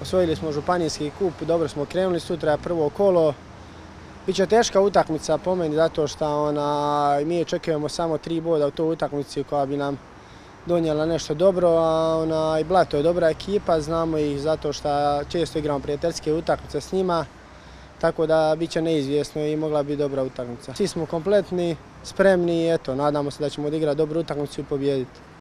Osvojili smo županijski kup, dobro smo krenuli, sutra je prvo kolo. Biće teška utakmica po meni zato što mi očekujemo samo 3 boda u toj utakmici koja bi nam donijela nešto dobro, a i Blato je dobra ekipa, znamo ih zato što često igramo prijateljske utakmice s njima, tako da bit će neizvjesno i mogla bi dobra utakmica. Svi smo kompletni, spremni i eto, nadamo se da ćemo odigrati dobru utakmicu i pobijediti.